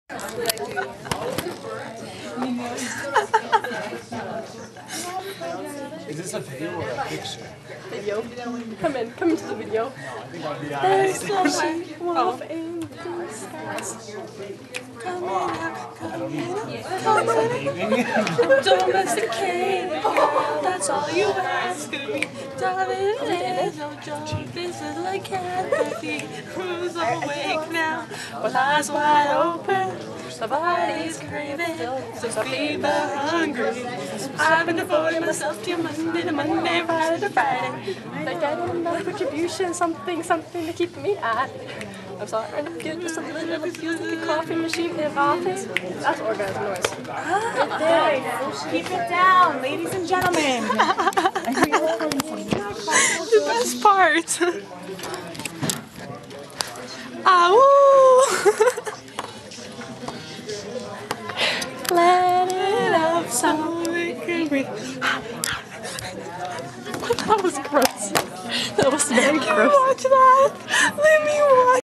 Is this a video or a picture? Video. Come into the video. There's so much love in the skies. Coming out, domesticate. That's all you ask of me. Darling, there's no joke. This is like Kathy, who's awake now, with eyes wide open. My body's craving, so feed the hungry. I've been devoting myself to Monday to Monday, Friday to Friday. Like I don't know contribution, something to keep me at. I'm sorry, I'm doing just a little bit like a coffee machine in the office. That's orgasm noise. Right there. Keep it down, ladies and gentlemen. The best part. Ow! Let it out so we can breathe. That was gross. That was very gross. Let me watch that. Let me watch.